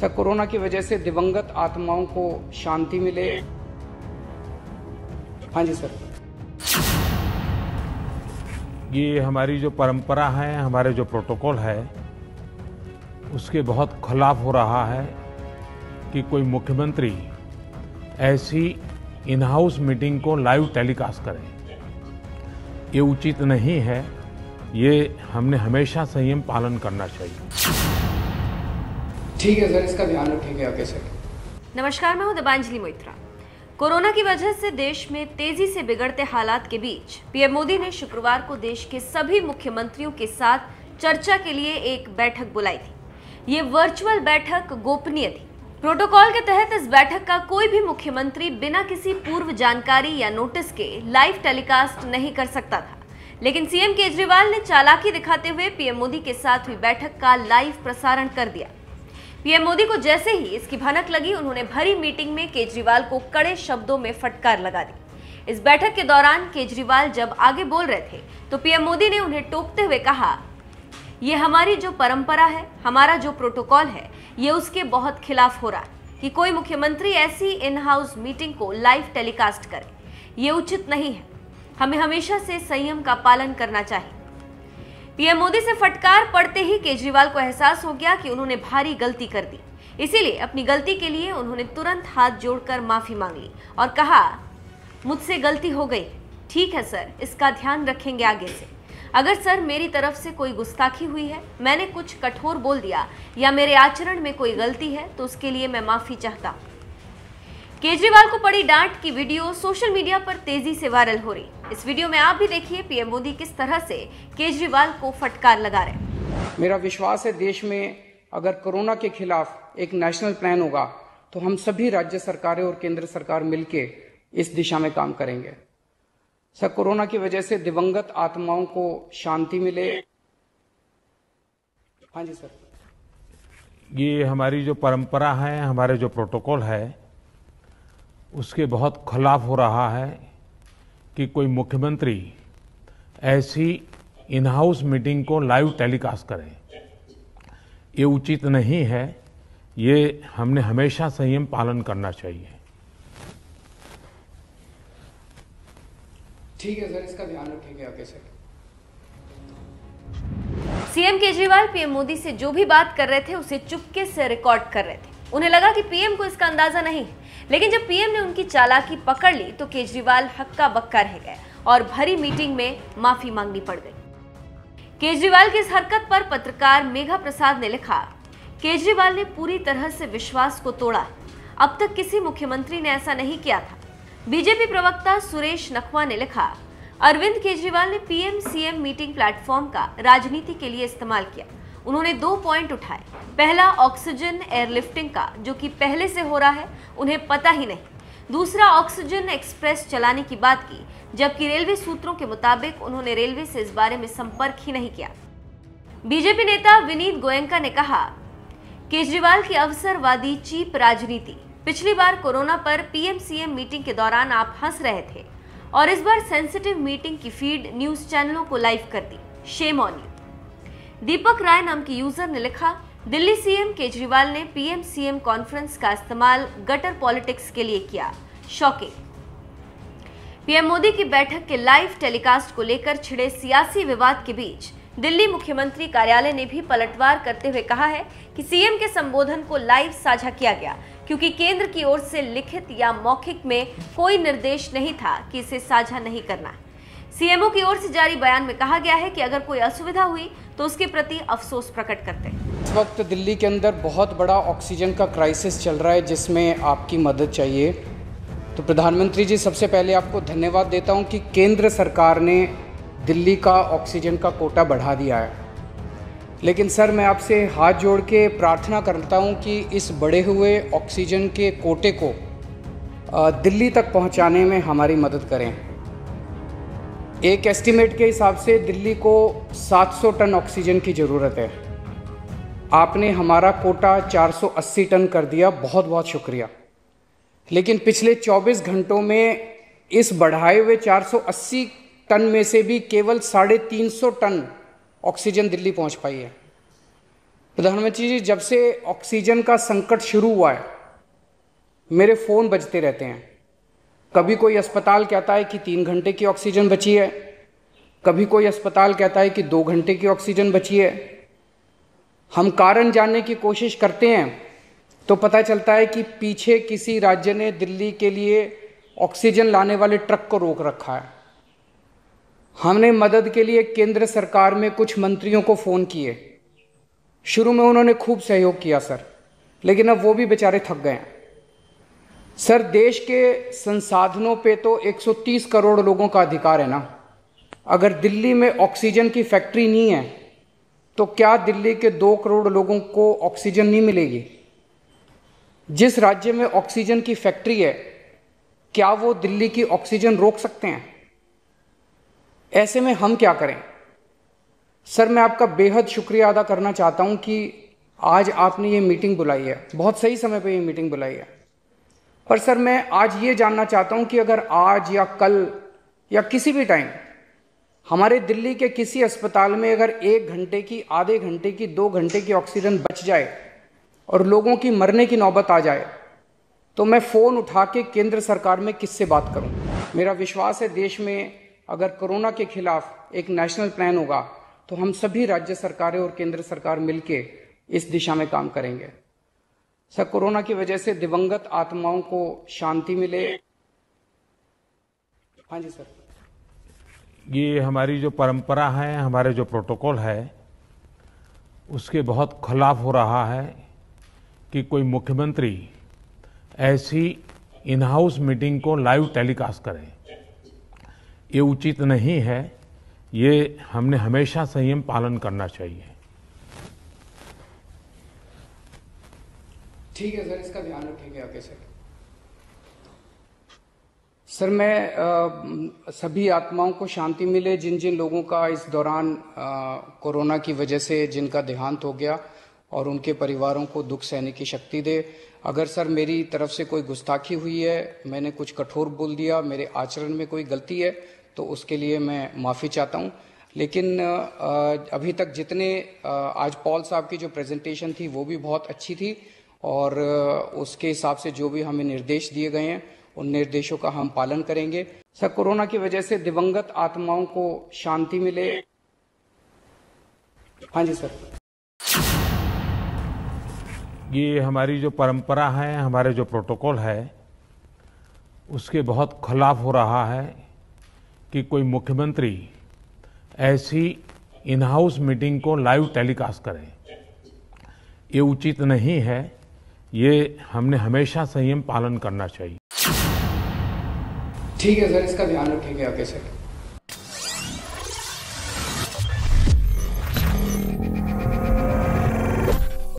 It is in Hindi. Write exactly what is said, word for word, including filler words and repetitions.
सर, कोरोना की वजह से दिवंगत आत्माओं को शांति मिले। हाँ जी सर। ये हमारी जो परंपरा है, हमारे जो प्रोटोकॉल है, उसके बहुत खिलाफ हो रहा है कि कोई मुख्यमंत्री ऐसी इन हाउस मीटिंग को लाइव टेलीकास्ट करे। ये उचित नहीं है। ये हमने हमेशा संयम पालन करना चाहिए। ठीक है सर, इसका ध्यान रखेंगे आगे से। नमस्कार, मैं हूं दीपांजलि मोइत्रा। कोरोना की वजह से देश में तेजी से बिगड़ते हालात के बीच पीएम मोदी ने शुक्रवार को देश के सभी मुख्यमंत्रियों के साथ चर्चा के लिए एक बैठक बुलाई थी। ये वर्चुअल बैठक गोपनीय थी। प्रोटोकॉल के तहत इस बैठक का कोई भी मुख्यमंत्री बिना किसी पूर्व जानकारी या नोटिस के लाइव टेलीकास्ट नहीं कर सकता था, लेकिन सीएम केजरीवाल ने चालाकी दिखाते हुए पीएम मोदी के साथ हुई बैठक का लाइव प्रसारण कर दिया। पीएम मोदी को जैसे ही इसकी भनक लगी, उन्होंने भरी मीटिंग में केजरीवाल को कड़े शब्दों में फटकार लगा दी। इस बैठक के दौरान केजरीवाल जब आगे बोल रहे थे तो पीएम मोदी ने उन्हें टोकते हुए कहा, ये हमारी जो परंपरा है, हमारा जो प्रोटोकॉल है, ये उसके बहुत खिलाफ हो रहा है कि कोई मुख्यमंत्री ऐसी इन हाउस मीटिंग को लाइव टेलीकास्ट करे। ये उचित नहीं है। हमें हमेशा से संयम का पालन करना चाहिए। पीएम मोदी से फटकार पड़ते ही केजरीवाल को एहसास हो गया कि उन्होंने भारी गलती कर दी। इसीलिए अपनी गलती के लिए उन्होंने तुरंत हाथ जोड़कर माफी मांग ली और कहा, मुझसे गलती हो गई। ठीक है सर, इसका ध्यान रखेंगे आगे से। अगर सर मेरी तरफ से कोई गुस्ताखी हुई है, मैंने कुछ कठोर बोल दिया या मेरे आचरण में कोई गलती है, तो उसके लिए मैं माफी चाहता हूं। केजरीवाल को पड़ी डांट की वीडियो सोशल मीडिया पर तेजी से वायरल हो रही। इस वीडियो में आप भी देखिए पीएम मोदी किस तरह से केजरीवाल को फटकार लगा रहे। मेरा विश्वास है देश में अगर कोरोना के खिलाफ एक नेशनल प्लान होगा तो हम सभी राज्य सरकारें और केंद्र सरकार मिलकर इस दिशा में काम करेंगे। सर, कोरोना की वजह से दिवंगत आत्माओं को शांति मिले। हाँ जी सर। ये हमारी जो परंपरा है, हमारे जो प्रोटोकॉल है, उसके बहुत खिलाफ हो रहा है कि कोई मुख्यमंत्री ऐसी इन हाउस मीटिंग को लाइव टेलीकास्ट करे। ये उचित नहीं है। ये हमने हमेशा संयम पालन करना चाहिए। ठीक है सर, इसका ध्यान रखेंगे आगे से। सीएम केजरीवाल पीएम मोदी से जो भी बात कर रहे थे उसे चुपके से रिकॉर्ड कर रहे थे। उन्हें लगा कि पीएम को इसका अंदाजा नहीं, लेकिन जब पीएम ने उनकी चालाकी पकड़ ली तो केजरीवाल हक्का बक्का रह गए और भरी मीटिंग में माफी मांगनी पड़ गई। केजरीवाल की इस हरकत पर पत्रकार मेघा प्रसाद ने लिखा, केजरीवाल ने पूरी तरह से विश्वास को तोड़ा। अब तक किसी मुख्यमंत्री ने ऐसा नहीं किया था। बीजेपी प्रवक्ता सुरेश नखवा ने लिखा, अरविंद केजरीवाल ने पीएम सीएम मीटिंग प्लेटफॉर्म का राजनीति के लिए इस्तेमाल किया। उन्होंने दो पॉइंट उठाए। पहला, ऑक्सीजन एयरलिफ्टिंग का, जो कि पहले से हो रहा है, उन्हें पता ही नहीं। दूसरा, ऑक्सीजन एक्सप्रेस चलाने की बात की, जबकि रेलवे सूत्रों के मुताबिक उन्होंने रेलवे से इस बारे में संपर्क ही नहीं किया। बीजेपी नेता विनीत गोयनका ने कहा, केजरीवाल की अवसरवादी चीप राजनीति। पिछली बार कोरोना पर पीएम सीएम मीटिंग के दौरान आप हंस रहे थे और इस बार सेंसिटिव मीटिंग की फीड न्यूज चैनलों को लाइव कर दी। Shame on you. Deepak Rai नाम की यूजर ने लिखा, दिल्ली सीएम केजरीवाल ने पीएम सीएम कॉन्फ्रेंस का इस्तेमाल गटर पॉलिटिक्स के लिए किया। शॉकिंग। पीएम मोदी की बैठक के लाइव टेलीकास्ट को लेकर छिड़े सियासी विवाद के बीच दिल्ली मुख्यमंत्री कार्यालय ने भी पलटवार करते हुए कहा है कि सीएम के संबोधन को लाइव साझा किया गया, क्योंकि केंद्र की ओर से लिखित या मौखिक में कोई निर्देश नहीं था कि इसे साझा नहीं करना है। सीएमओ की ओर से जारी बयान में कहा गया है कि अगर कोई असुविधा हुई तो उसके प्रति अफसोस प्रकट करते हैं। इस वक्त दिल्ली के अंदर बहुत बड़ा ऑक्सीजन का क्राइसिस चल रहा है, जिसमें आपकी मदद चाहिए। तो प्रधानमंत्री जी, सबसे पहले आपको धन्यवाद देता हूं कि केंद्र सरकार ने दिल्ली का ऑक्सीजन का कोटा बढ़ा दिया है। लेकिन सर, मैं आपसे हाथ जोड़ के प्रार्थना करता हूं कि इस बढ़े हुए ऑक्सीजन के कोटे को दिल्ली तक पहुंचाने में हमारी मदद करें। एक एस्टिमेट के हिसाब से दिल्ली को सात सौ टन ऑक्सीजन की ज़रूरत है। आपने हमारा कोटा चार सौ अस्सी टन कर दिया, बहुत बहुत शुक्रिया। लेकिन पिछले चौबीस घंटों में इस बढ़ाए हुए चार सौ अस्सी टन में से भी केवल साढ़े तीन सौ टन ऑक्सीजन दिल्ली पहुंच पाई है। प्रधानमंत्री जी, जब से ऑक्सीजन का संकट शुरू हुआ है मेरे फ़ोन बजते रहते हैं। कभी कोई अस्पताल कहता है कि तीन घंटे की ऑक्सीजन बची है, कभी कोई अस्पताल कहता है कि दो घंटे की ऑक्सीजन बची है। हम कारण जानने की कोशिश करते हैं तो पता चलता है कि पीछे किसी राज्य ने दिल्ली के लिए ऑक्सीजन लाने वाले ट्रक को रोक रखा है। हमने मदद के लिए केंद्र सरकार में कुछ मंत्रियों को फ़ोन किए। शुरू में उन्होंने खूब सहयोग किया सर, लेकिन अब वो भी बेचारे थक गए हैं। सर, देश के संसाधनों पे तो एक सौ तीस करोड़ लोगों का अधिकार है ना। अगर दिल्ली में ऑक्सीजन की फैक्ट्री नहीं है तो क्या दिल्ली के दो करोड़ लोगों को ऑक्सीजन नहीं मिलेगी? जिस राज्य में ऑक्सीजन की फैक्ट्री है, क्या वो दिल्ली की ऑक्सीजन रोक सकते हैं? ऐसे में हम क्या करें? सर, मैं आपका बेहद शुक्रिया अदा करना चाहता हूं कि आज आपने ये मीटिंग बुलाई है, बहुत सही समय पे ये मीटिंग बुलाई है। पर सर, मैं आज ये जानना चाहता हूं कि अगर आज या कल या किसी भी टाइम हमारे दिल्ली के किसी अस्पताल में अगर एक घंटे की, आधे घंटे की, दो घंटे की ऑक्सीजन बच जाए और लोगों की मरने की नौबत आ जाए, तो मैं फ़ोन उठा के केंद्र सरकार में किससे बात करूं? मेरा विश्वास है देश में अगर कोरोना के खिलाफ एक नेशनल प्लान होगा तो हम सभी राज्य सरकारें और केंद्र सरकार मिलके इस दिशा में काम करेंगे। सर, कोरोना की वजह से दिवंगत आत्माओं को शांति मिले। हाँ जी सर। ये हमारी जो परंपरा है, हमारे जो प्रोटोकॉल है, उसके बहुत खिलाफ हो रहा है कि कोई मुख्यमंत्री ऐसी इन हाउस मीटिंग को लाइव टेलीकास्ट करे। ये उचित नहीं है। ये हमने हमेशा संयम पालन करना चाहिए। ठीक है सर, इसका ध्यान रखेंगे आगे सर। सर, मैं आ, सभी आत्माओं को शांति मिले जिन जिन लोगों का इस दौरान आ, कोरोना की वजह से जिनका देहांत हो गया, और उनके परिवारों को दुख सहने की शक्ति दे। अगर सर मेरी तरफ से कोई गुस्ताखी हुई है, मैंने कुछ कठोर बोल दिया, मेरे आचरण में कोई गलती है, तो उसके लिए मैं माफ़ी चाहता हूं। लेकिन अभी तक जितने आज पॉल साहब की जो प्रेजेंटेशन थी वो भी बहुत अच्छी थी, और उसके हिसाब से जो भी हमें निर्देश दिए गए हैं उन निर्देशों का हम पालन करेंगे। सर, कोरोना की वजह से दिवंगत आत्माओं को शांति मिले। हाँ जी सर। ये हमारी जो परंपरा है, हमारे जो प्रोटोकॉल है, उसके बहुत खिलाफ हो रहा है कि कोई मुख्यमंत्री ऐसी इन हाउस मीटिंग को लाइव टेलीकास्ट करे। ये उचित नहीं है। ये हमने हमेशा संयम पालन करना चाहिए। ठीक है सर, इसका ध्यान रखेंगे आगे सर।